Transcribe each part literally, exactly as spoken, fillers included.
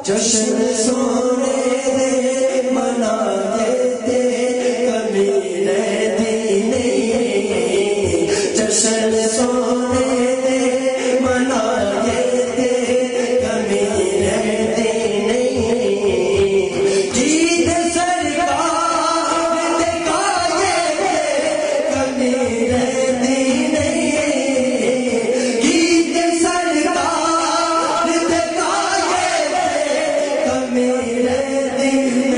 جشن سونے دے منائے دے کمی رہتی نہیں، جشن سونے دے منائے دے کمی رہتی نہیں، جید سرکار دکھائے دے کمی رہتی نہیں، جید سرکار دکھائے دے کمی رہتی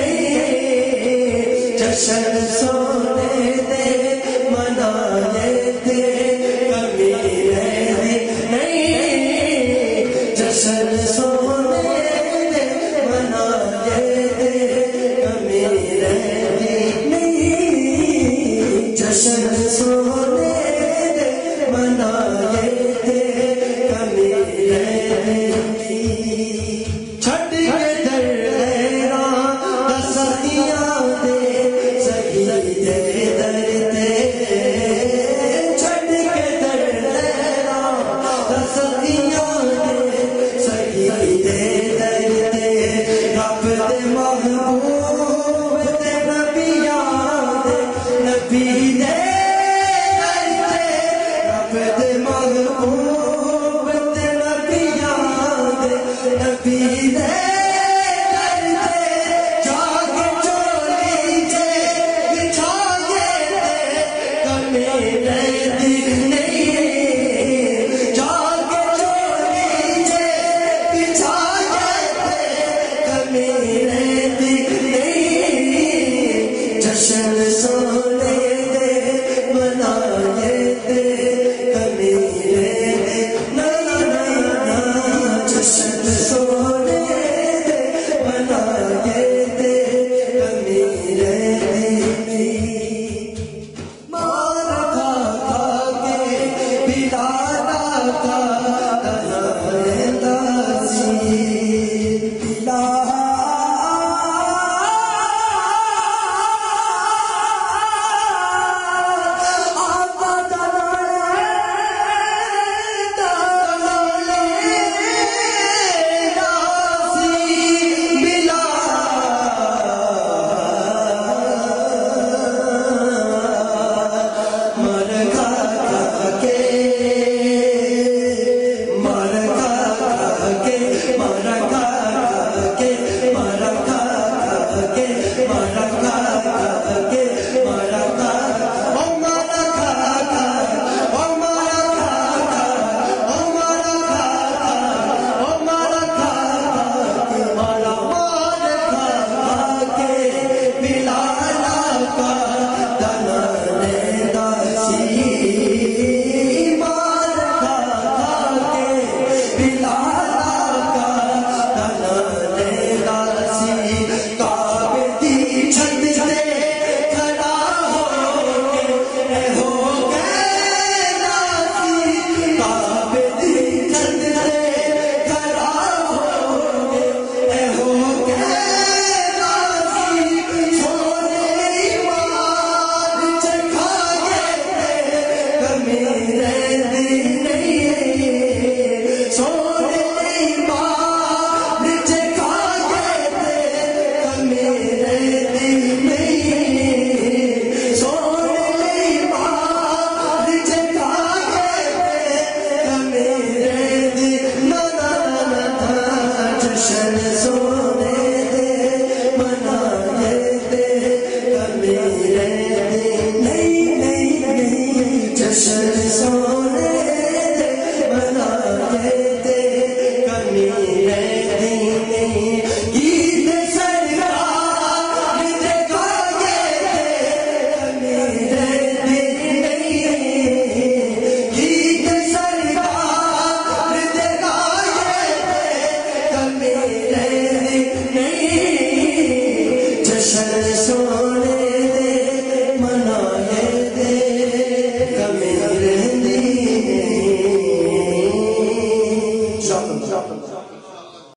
نہیں، جشن سونے دے منائے دے کمی رہتی نہیں، جشن سونے دے منائے دے کمی رہتی نہیں، جشن سونے دے منائے دے کمی رہتی نہیں، چھٹ کے در حیران دستیاں دے سہی دے در تے، چھٹ کے در حیران دستیاں دے سہی دے در تے، رب دے محبوب تے نبیاں دے نبی دے در تے، رب دے محبوب تے نبیاں دے نبی دے در تے، جاگ چولی جے بچھائے دے کمی رہتی نہیں، جاگ چولی جے بچھائے دے کمی رہتی نہیں، جشن سونے دے منائے دے کمی رہتی نا نا نا نا، جشن سونے دے منائے دے کمی رہتی نہیں، مار کھا کھا کے بلالا کا تنہا سی بلال آقا جشن